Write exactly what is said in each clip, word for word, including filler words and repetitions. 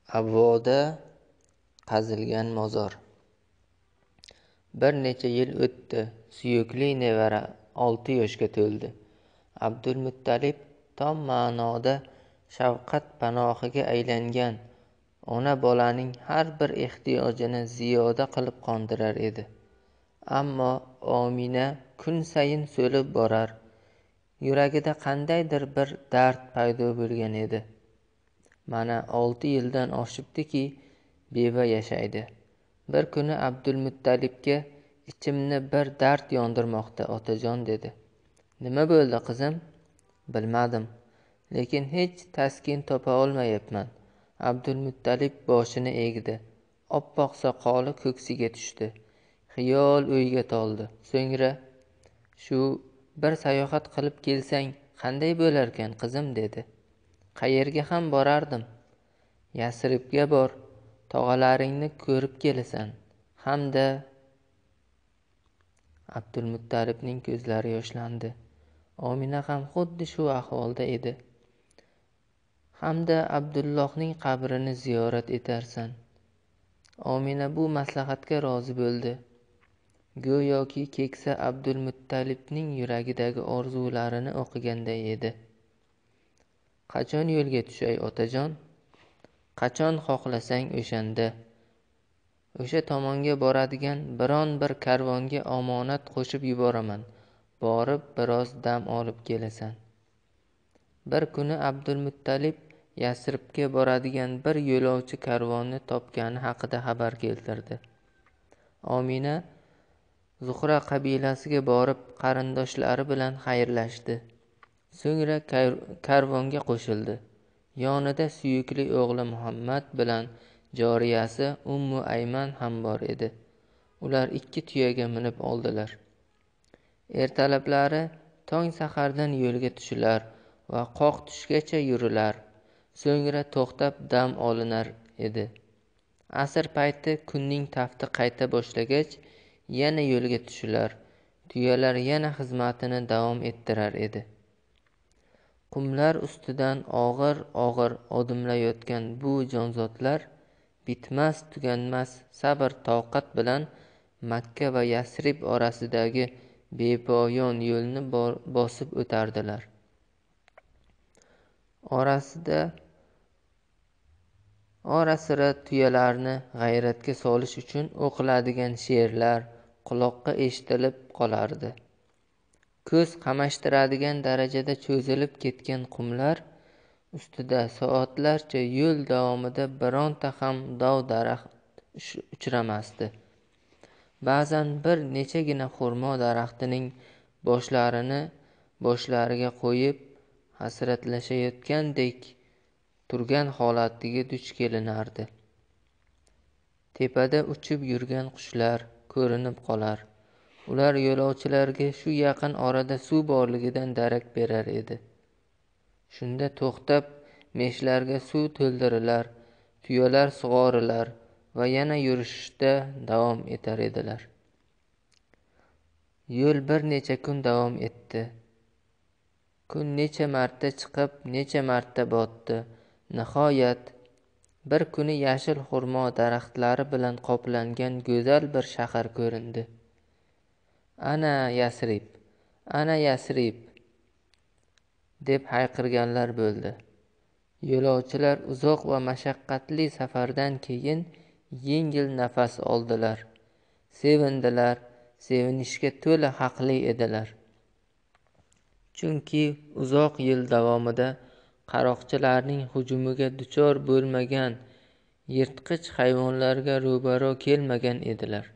Avvoda qazilgan mozor. Bir necha yil o'tdi. Suyukli nevara olti yoshga to'ldi. Abdulmuttalib tom ma'noda shafqat panohiga aylangan ona bolaning har bir ehtiyojini ziyoda qilib qondirar edi. Ammo Omina kun sayin so'lib borar, yuragida qandaydir bir dard paydo bo'lgan edi. Mana olti yildan oshibdiki, beva yashaydi. Bir kuni Abdulmuttalibga ichimni bir dard yondirmoqda, otajon, dedi. Nima bo'ldi, qizim? Bilmadim, lekin hech taskin topa olmayapman. Abdulmuttalib boshini egdi. Oppoq soqoli ko'ksiga tushdi. Xiyol o'yga toldi. So'ngra, shu bir sayohat qilib kelsang qanday bo'larkan, qizim, dedi. Qayerga ham borardim? Yasribga bor, tog'alaringni ko'rib kelasan. Hamda Abdulmuttalibning ko'zlari yoshlandi. Omina ham xuddi shu ahvolda edi. Hamda Abdullohning qabrini ziyorat etarsan. Omina bu maslahatga rozi bo'ldi. Go'yoki keksa Abdulmuttalibning yuragidagi orzularini o'qiganday edi. Qachon yo'lga tushay, otajon? Qachon xohlasang o'shanda. O'sha tomonga boradigan biron bir karvonga omonat qo'shib yuboraman. Borib biroz dam olib kelasan. Bir kuni Abdulmuttalib Yasribga boradigan bir yo'lovchi karvonni topgani haqida xabar keltirdi. Omina Zuhra qabilasiga borib qarindoshlari bilan xayrlashdi. So'ngra karvonga qo'shildi. Yonida suyukli o'g'li Muhammad bilan joriyasi Ummu Ayman ham bor edi. Ular ikki tuyaga minib oldilar. Ertalablari tong sahardan yo'lga tushilar va qoq tushgacha yurilar. So'ngra to'xtab dam olinar edi. Asr payti kunning tafti qayta boshlagach, yana yo'lga tushilar. Tuyalar yana xizmatini davom ettirar edi. Qumlar ustidan og'ir-og'ir odimlayotgan bu jonzotlar bitmas tuganmas sabr-toqat bilan Makka va Yasrib orasidagi bepoyon yo'lni bosib o'tardilar. Orasida Ora-sira tuyalarni g'ayratga solish uchun o'qiladigan she'rlar quloqqa eshitilib qolardi. Ko'z qamashtiradigan darajada cho'zilib ketgan qumlar ustida soatlarcha yo'l davomida bironta ham dov-daraxt uchramasdi. Ba'zan bir nechagina xurmo daraxtining boshlarini boshlariga qo'yib hasratlashayotgandek turgan holatiga duch kelinardi. Tepada uchib yurgan qushlar ko'rinib qolar. Ular yo'lovchilarga shu yaqin orada suv borligidan darak berar edi. Shunda to'xtab meshlarga suv to'ldirilar, tuyalar sug'orilar va yana yurishda davom etar edilar. Yo'l bir necha kun davom etdi. Kun necha marta chiqib, necha marta botdi. Nihoyat bir kuni yashil xurmo daraxtlari bilan qoplangan go'zal bir shahar ko'rindi. Ana Yasrib, ana Yasrib deb hayqirganlar bo'ldi. Yo'lovchilar uzoq va mashaqqatli safardan keyin yengil nafas oldilar. Sevindilar, sevinishga to'la haqli edilar. Chunki uzoq yil davomida qaroqchilarning hujumiga duchor bo'lmagan, yirtqich hayvonlarga ro'baro kelmagan edilar.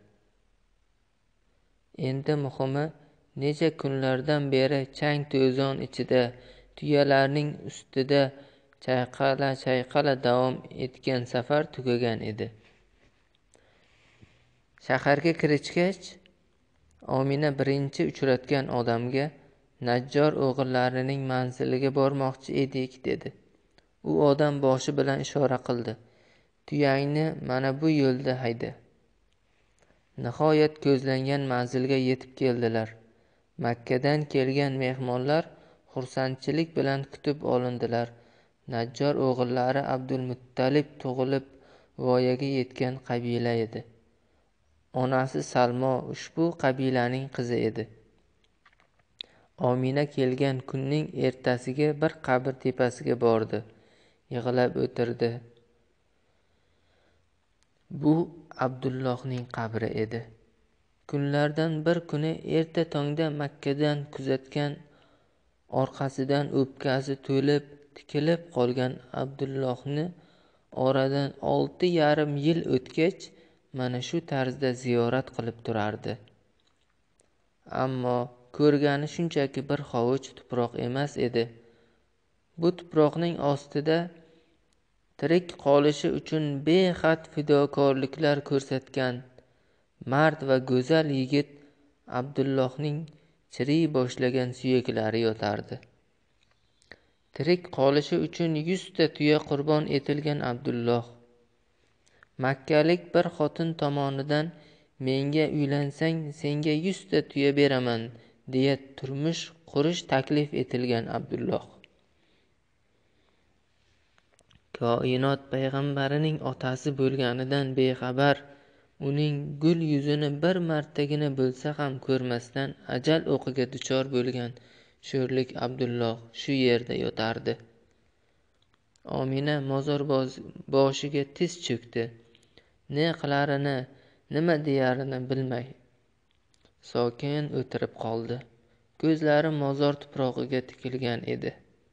Endi muhimi, necha kunlardan beri chang-to'zon ichida tuyalarning ustida chayqala-chayqala davom etgan safar tugagan edi. Shaharga kirishgach, Omina birinchi uchratgan odamga Najjor o'g'illarining manziliga bormoqchi edik, dedi. U odam boshi bilan ishora qildi. Tuyangni mana bu yo'lda hayda. Nihoyat ko'zlangan manzilga yetib keldilar. Makkadan kelgan mehmonlar xursandchilik bilan kutib olindilar. Najjor o'g'illari Abdulmuttalib tug'ilib voyaga yetgan qabila edi. Onasi Salmo ushbu qabilaning qizi edi. Omina kelgan kunning ertasiga bir qabr tepasiga bordi. Yig'lab o'tirdi. Bu Abdullohning qabri edi. Kunlardan bir kuni erta tongda Makkadan kuzatgan orqasidan o'pkasi to'lib tikilib qolgan Abdullohni oradan olti yarim yil o'tgach mana shu tarzda ziyorat qilib turardi. Ammo ko'rgani shunchaki bir hovuch tuproq emas edi. Bu tuproqning ostida tirik qolishi uchun behad fidokorliklar ko'rsatgan mard va go'zal yigit Abdullohning chiriy boshlagan suyaklari yotardi. Tirik qolishi uchun yuzta tuya qurbon etilgan Abdulloh makkalik bir xotin tomonidan menga uylansang senga yuzta tuya beraman deya turmush qurish taklif etilgan Abdulloh. Koinot payg'ambarining otasi bo'lganidan bexabar, uning gul yuzini bir martagina bo'lsa ham ko'rmasdan ajal o'qiga duchor bo'lgan sho'rlik Abdulloh shu yerda yotardi. Omina mozor boshiga tiz cho'kdi. Ne qilarini, nima deyarini bilmay sokin o'tirib qoldi. Ko'zlari mozor tuprog'iga tikilgan edi.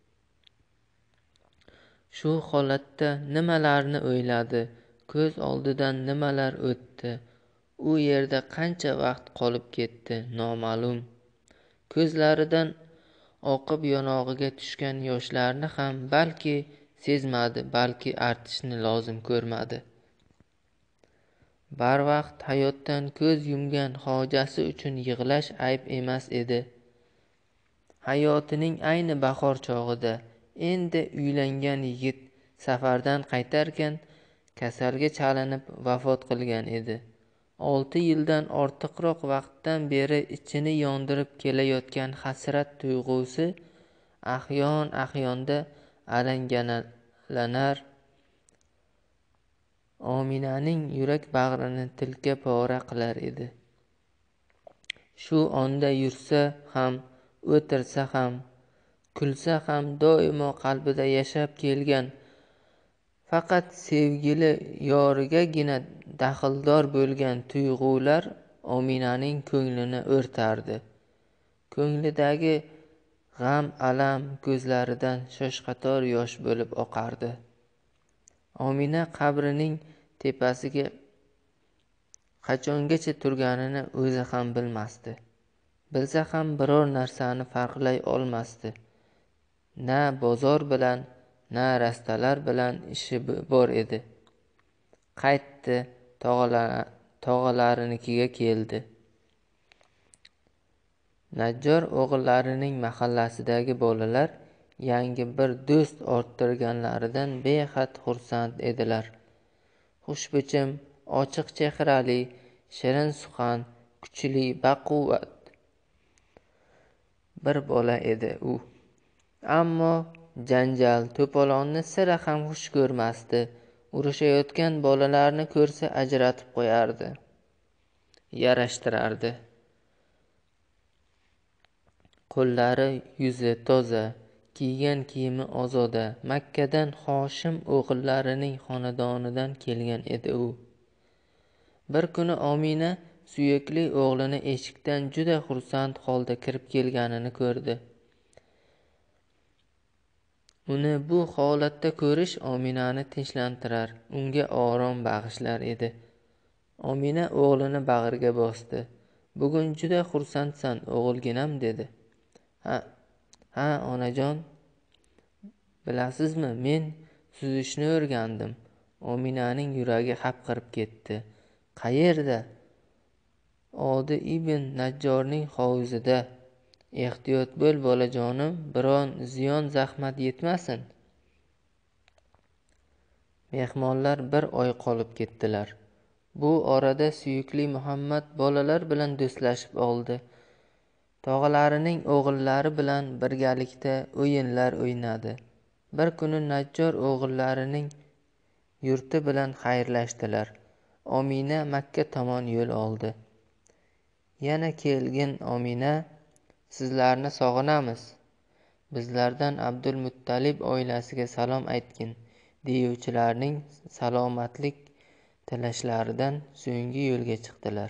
Shu holatda nimalarni o'yladi, ko'z oldidan nimalar o'tdi, u yerda qancha vaqt qolib ketdi noma'lum. Ko'zlaridan oqib yonog'iga tushgan yoshlarni ham balki sezmadi, balki artishni lozim ko'rmadi. Barvaqt hayotdan ko'z yumgan hojasi uchun yig'lash ayb emas edi. Hayotining ayni bahor chog'ida endi uylangan yigit safardan qaytarkan kasalga chalinib vafot qilgan edi. Olti yildan ortiqroq vaqtdan beri ichini yondirib kelayotgan hasrat tuyg'usi ahyon-ahyonda alangalanar, Ominaning yurak bag'rini tilka pora qilar edi. Shu onda yursa ham, o'tirsa ham, kulsa ham doimo qalbida yashab kelgan faqat sevgili yorigagina daxldor bo'lgan tuyg'ular Ominaning ko'nglini o'rtardi. Ko'nglidagi g'am, alam ko'zlaridan shoshqator yosh bo'lib oqardi. Omina qabrining tepasiga qachongacha turganini o'zi ham bilmasdi. Bilsa ham biror narsani farqlay olmasdi. Na bozor bilan, na rastalar bilan ishi bor edi. Qaytdi, tog'alarinikiga keldi. Najjor o'g'illarining mahallasidagi bolalar yangi bir do'st orttirganlaridan behad xursand edilar. Xushbichim, ochiq chehrali, shirin suxan, kuchli, baquvvat bir bola edi u. Ammo janjal, to'polonni sira ham xush ko'rmasdi. Urushayotgan bolalarni ko'rsa ajratib qo'yardi, yarashtirardi. Qo'llari, yuzi toza, kiygan kiyimi ozoda, Makkadan Hoshim o'g'illarining xonadonidan kelgan edi u. Bir kuni Omina suyukli o'g'lini eshikdan juda xursand holda kirib kelganini ko'rdi. Uni bu holatda ko'rish Ominani tinchlantirar, unga orom bag'ishlar edi. Omina o'g'lini bag'riga bosdi. "Bugun juda xursandsan, o'g'ilginam", dedi. "Ha, ha onajon, bilasizmi, men suzishni o'rgandim." Ominaning yuragi hapriqib ketdi. "Qayerda?" "Odi ibn Najjorning hovuzida." "Ehtiyot bo'l bolajonim, biron ziyon zahmat yetmasin." Mehmonlar bir oy qolib ketdilar. Bu orada suyukli Muhammad bolalar bilan do'stlashib oldi. Tog'alarining o'g'illari bilan birgalikda o'yinlar o'ynadi. Bir kuni Najjor o'g'illarining yurti bilan xayrlashdilar. Omina Makka tomon yo'l oldi. Yana kelgin Omina, sizlarni sog'inamiz. Bizlardan Abdulmuttalib oilasiga salom aytgin, deyuvchilarning salomatlik tilashlaridan so'nggi yo'lga chiqdilar.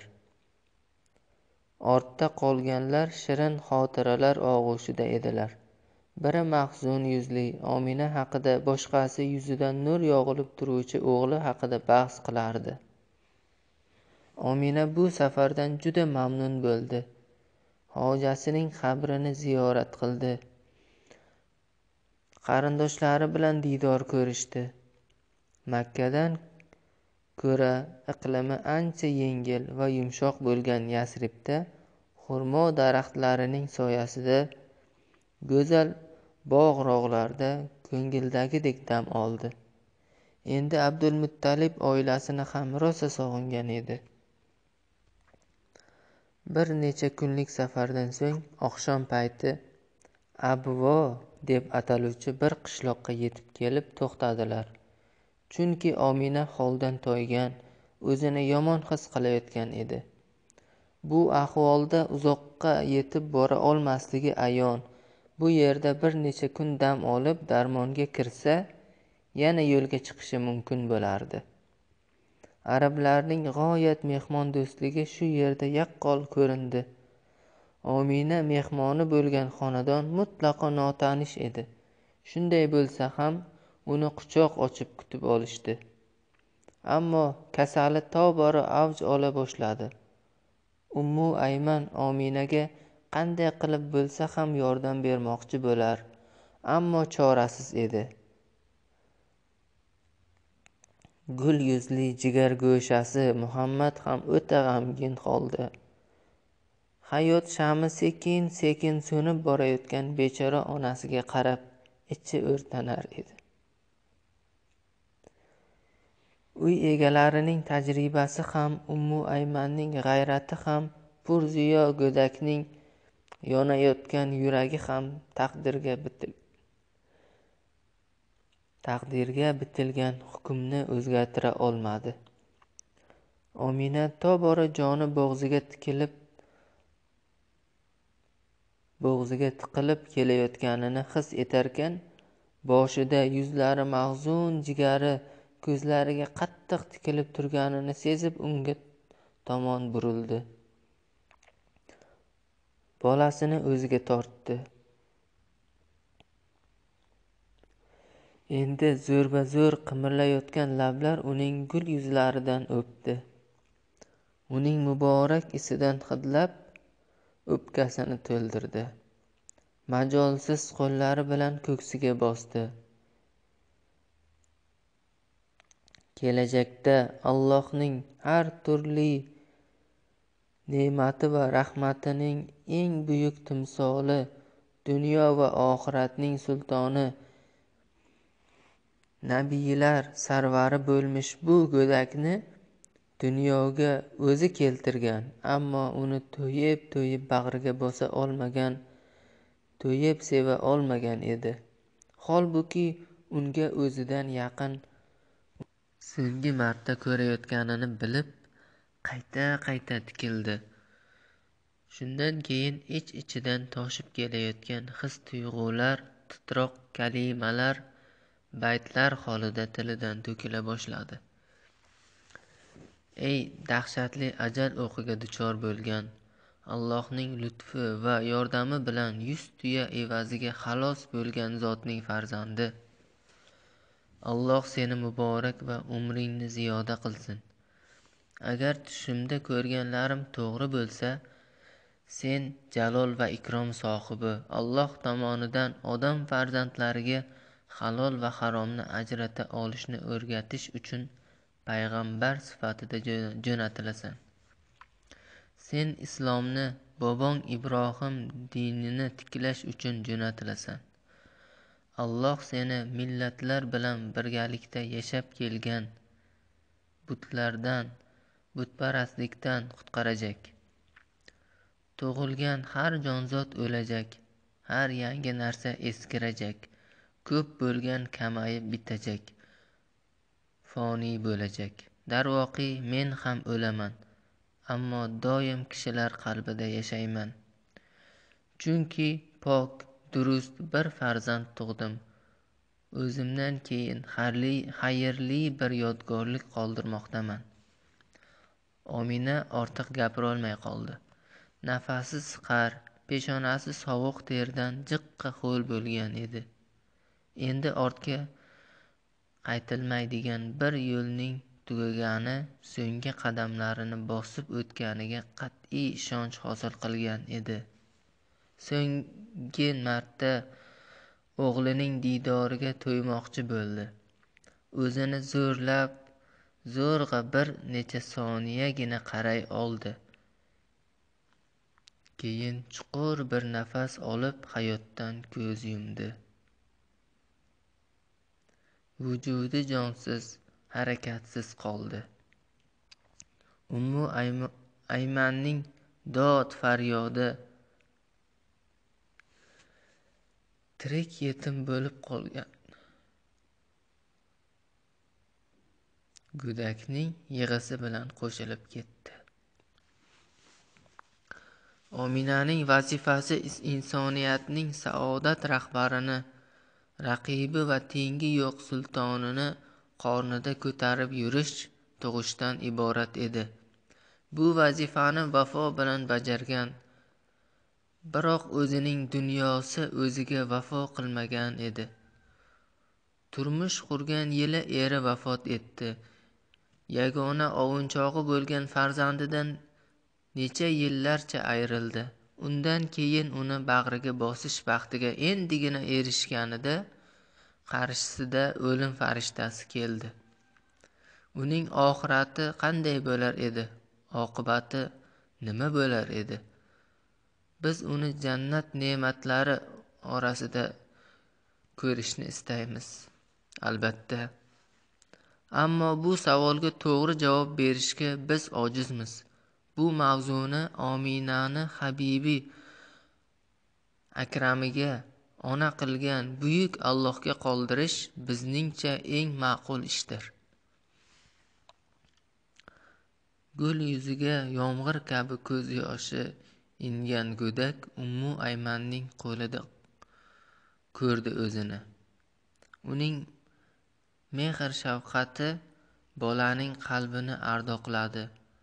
Ortda qolganlar shirin xotiralar og'ushida edilar. Biri mahzun yuzli Omina haqida, boshqasi yuzidan nur yog'ilib turuvchi o'g'li haqida bahs qilardi. Omina bu safardan juda mamnun bo'ldi. Hojasining qabrini ziyorat qildi. Qarindoshlari bilan diydor ko'rishdi. Makkadan ko'ra iqlimi ancha yengil va yumshoq bo'lgan Yasribda xurmo daraxtlarining soyasida, go'zal bog'-rog'larda ko'ngildagidek dam oldi. Endi Abdulmuttalib oilasini ham rosa sog'ingan edi. Bir necha kunlik safardan so'ng oqshom payti Abvo deb ataluvchi bir qishloqqa yetib kelib to'xtadilar. Chunki Omina holdan toygan, o'zini yomon his qilayotgan edi. Bu ahvolda uzoqqa yetib bora olmasligi ayon. Bu yerda bir necha kun dam olib darmonga kirsa, yana yo'lga chiqishi mumkin bo'lardi. Arablarning g'oyat mehmondo'stligi shu yerda yaqqol ko'rindi. Omina mehmoni bo'lgan xonadon mutlaqo notanish edi. Shunday bo'lsa ham uni quchoq ochib kutib olishdi. Ammo kasali tobora avj ola boshladi. Ummu Ayman Ominaga qanday qilib bo'lsa ham yordam bermoqchi bo'lar, ammo chorasiz edi. Gul yuzli jigargo'shasi Muhammad ham o'ta g'amgin holda. Hayot shami sekin-sekin so'nib borayotgan bechora onasiga qarab ichi o'rtanar edi. Uy egalarining tajribasi ham, Ummu Aymanning g'ayrati ham, purziyo go'dakning yonayotgan yuragi ham taqdirga bitil taqdirga bitilgan hukmni o'zgartira olmadi. Omina tobora joni bo'g'ziga tikilib bo'g'ziga tiqilib kelayotganini his etarkan, boshida yuzlari mahzun, jigari ko'zlariga qattiq tikilib turganini sezib unga tomon burildi. Bolasini o'ziga tortdi. Endi zo'rba-zo'r qimirlayotgan lablar uning gul yuzlaridan o'pdi. Uning muborak isidan hidlab o'pkasini to'ldirdi. Majolsiz qo'llari bilan ko'ksiga bosdi. Kelajakda Allohning har turli ne'mati va rahmatining eng buyuk timsoli, dunyo va oxiratning sultoni, nabiylar sarvari bo'lmish bu go'dakni dunyoga o'zi keltirgan, ammo uni to'yib-to'yib bag'riga bosa olmagan, to'yib seva olmagan edi. Holbuki unga o'zidan yaqin so'nggi marta ko'rayotganini bilib, qayta-qayta tikildi. Shundan keyin ich-ichidan toshib kelayotgan his-tuyg'ular, titroq kalimalar, baytlar holida tilidan to'kila boshladi. Ey dahshatli ajal o'qiga duchor bo'lgan, Allohning lutfi va yordami bilan yuz tuya evaziga xalos bo'lgan zotning farzandi. Alloh seni muborak va umringni ziyoda qilsin. Agar tushimda ko'rganlarim to'g'ri bo'lsa, sen jalol va ikrom sohibi, Alloh tomonidan odam farzandlariga halol va haromni ajrata olishni o'rgatish uchun payg'ambar sifatida jo'natilasan. Sen islomni, bobong Ibrohim dinini tiklash uchun jo'natilasan. Alloh seni millatlar bilan birgalikda yashab kelgan butlardan, butparastlikdan qutqarajak. Tug'ilgan har jonzot o'lajak, har yangi narsa eskirajak. ko'p bo'lgan kamayib bitajak, foniy bo'lajak. Darvoqe, men ham o'laman, ammo doim kishilar qalbida yashayman. Chunki pok, durust bir farzand tug'dim. O'zimdan keyin xayrli bir yodgorlik qoldirmoqdaman. Omina ortiq gapirolmay qoldi. Nafasi siqar, peshonasi sovuq terdan jiqqa ho'l bo'lgan edi. Endi ortga qaytilmaydigan bir yo'lning tugagani, so'nggi qadamlarini bosib o'tganiga qat'iy ishonch hosil qilgan edi. So'nggi marta o'g'lining diydoriga to'ymoqchi bo'ldi. O'zini zo'rlab, zo'rg'a bir necha soniyagina qaray oldi. Keyin chuqur bir nafas olib hayotdan ko'z yumdi. Vujudi jonsiz, harakatsiz qoldi. Ummu Aymanning dod faryodi tirik yetim bo'lib qolgan go'dakning yig'isi bilan qo'shilib ketdi. Ominaning vazifasi insoniyatning saodat rahbarini, raqibi va tengi yo'q sultonini qornida ko'tarib yurish, tug'ishdan iborat edi. Bu vazifani vafo bilan bajargan, biroq o'zining dunyosi o'ziga vafo qilmagan edi. Turmush qurgan yili eri vafot etdi. Yagona ovunchog'i bo'lgan farzandidan necha yillarcha ayrildi. Undan keyin uni bag'riga bosish baxtiga endigina erishganida qarshisida o'lim farishtasi keldi. Uning oxirati qanday bo'lar edi? Oqibati nima bo'lar edi? Biz uni jannat ne'matlari orasida ko'rishni istaymiz, albatta. Ammo bu savolga to'g'ri javob berishga biz ojizmiz. Bu mavzuni Ominani Habibi akramiga ona qilgan buyuk Allohga qoldirish bizningcha eng ma'qul ishdir. Gul yuziga yomg'ir kabi ko'z yoshi ingan go'dak Ummu Aymanning qo'lida ko'rdi o'zini. Uning mehr shafqati bolaning qalbini ardoqladi.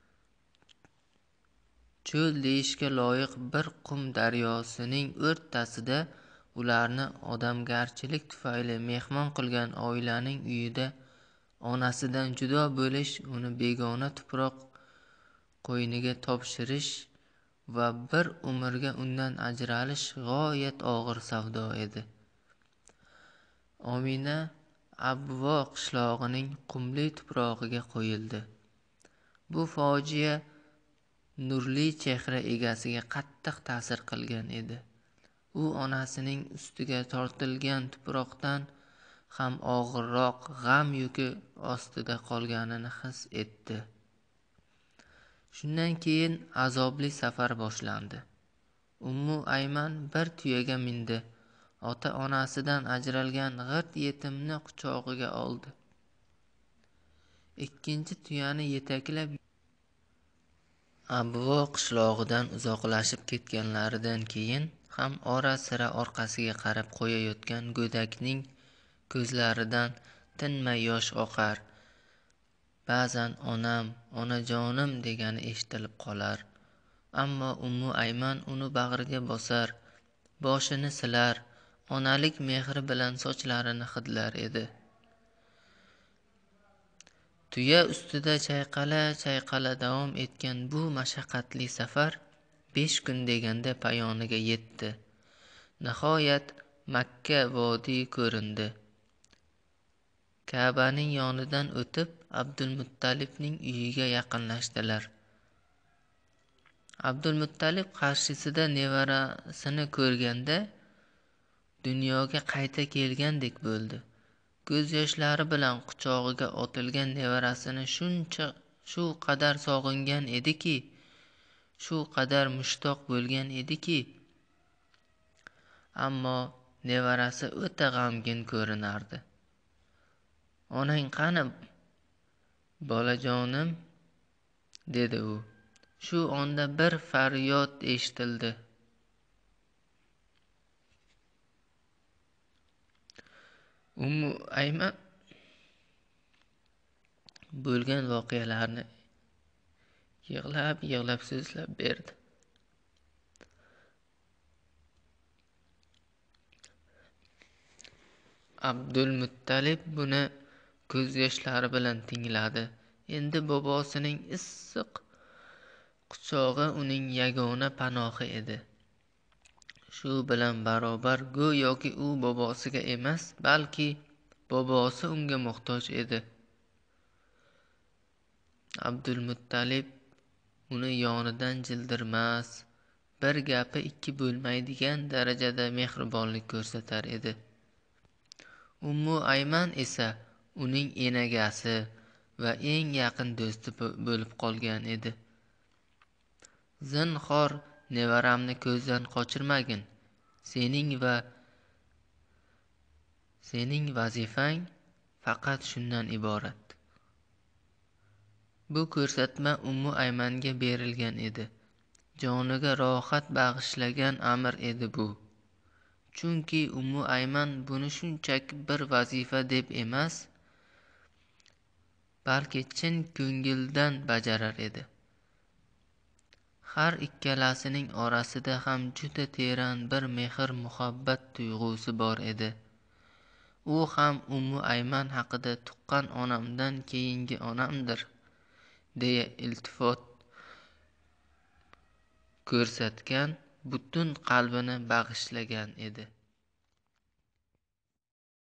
Cho'l deyishga loyiq bir qum daryosining o'rtasida ularni odamgarchilik tufayli mehmon qilgan oilaning uyida onasidan judo bo'lish, uni begona tuproq qo'yniga topshirish va bir umrga undan ajralish g'oyat og'ir savdo edi. Omina Abvo qishlog'ining qumli tuprog'iga qo'yildi. Bu fojia nurli chehra egasiga qattiq ta'sir qilgan edi. U onasining ustiga tortilgan tuproqdan ham og'irroq g'am yuki ostida qolganini his etdi. Shundan keyin azobli safar boshlandi. Ummu Ayman bir tuyaga mindi. Ota-onasidan ajralgan g'irt yetimni quchog'iga oldi. Ikkinchi tuyani yetaklab Abvo qishlog'idan uzoqlashib ketganlaridan keyin ham ora-sira orqasiga qarab qo'yayotgan go'dakning ko'zlaridan tinmay yosh oqar. Ba'zan onam, onajonim degani eshitilib qolar. Ammo Ummu Ayman uni bag'riga bosar, boshini silar, onalik mehri bilan sochlarini hidlar edi. Tuya ustida chayqala-chayqala davom etgan bu mashaqqatli safar besh kun deganda payoniga yetdi. Nihoyat Makka vodiy ko'rindi. Ka'baning yonidan o'tib Abdulmuttalibning uyiga yaqinlashdilar. Abdulmuttalib qarshisida nevarasini ko'rganda dunyoga qayta kelgandek bo'ldi. Ko'z yoshlari bilan quchog'iga otilgan nevarasini shuncha shu qadar sog'ingan ediki, shu qadar mushtoq bo'lgan ediki, ammo nevarasi o'ta g'amgin ko'rinardi. "Onang qani, bolajonim?" dedi u. Shu onda bir faryod eshitildi. Ummu Ayman bo'lgan voqealarni yig'lab-yig'lab so'zlab berdi. Abdulmuttalib buni ko'z yoshlari bilan tingladi. Endi bobosining issiq quchog'i uning yagona panohi edi. Shu bilan barobar go'yoki u bobosiga emas, balki bobosi unga muhtoj edi. Abdulmuttalib uni yonidan jildirmas, bir gapi ikki bo'lmaydigan darajada mehribonlik ko'rsatar edi. Ummu Ayman esa uning enagasi va eng yaqin do'sti bo'lib qolgan edi. "Zinhor nevaramni ko'zdan qochirmagin. Sening va sening vazifang faqat shundan iborat." Bu ko'rsatma Ummu Aymanga berilgan edi. Joniga rohat bag'ishlagan amr edi bu. Chunki Ummu Ayman buni shunchaki bir vazifa deb emas, balki chin ko'ngildan bajarar edi. Har ikkalasining orasida ham juda teran bir mehr-muhabbat tuyg'usi bor edi. U ham Ummu Ayman haqida "tuqqan onamdan keyingi onamdir" deya iltifot ko'rsatgan, butun qalbini bag'ishlagan edi.